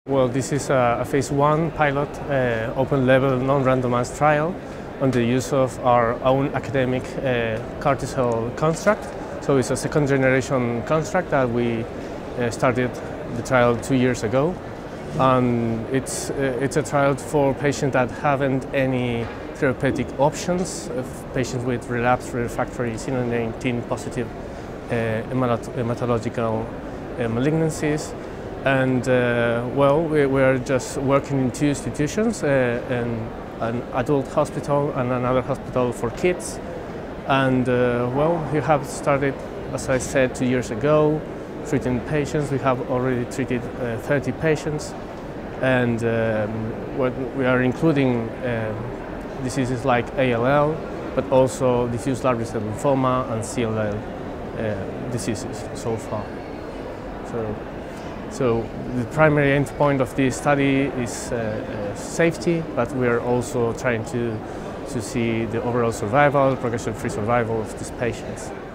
Well, this is a Phase I pilot, open-label, non-randomized trial on the use of our own academic CAR-T-cell construct. So it's a second-generation construct that we started the trial 2 years ago. It's a trial for patients that haven't any therapeutic options, patients with relapsed refractory CD19 positive hematological malignancies. And well, we are just working in two institutions, an adult hospital and another hospital for kids. And well, we have started, as I said, 2 years ago, treating patients. We have already treated 30 patients, and what we are including diseases like ALL, but also diffuse large B-cell lymphoma and CLL diseases so far. So the primary endpoint of this study is safety, but we are also trying to see the overall survival, progression-free survival of these patients.